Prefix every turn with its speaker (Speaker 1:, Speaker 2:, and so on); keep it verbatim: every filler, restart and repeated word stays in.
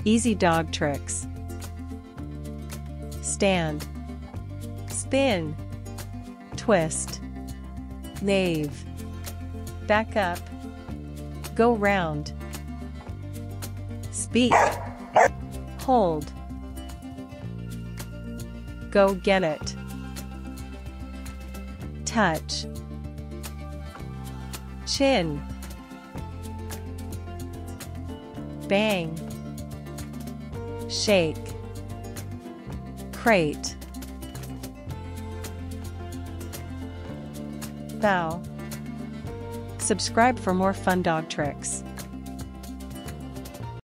Speaker 1: Easy dog tricks. Stand, spin, twist, knave, back up, go round, speak, hold, go get it, touch, chin, bang, shake, crate, bow. Subscribe for more fun dog tricks.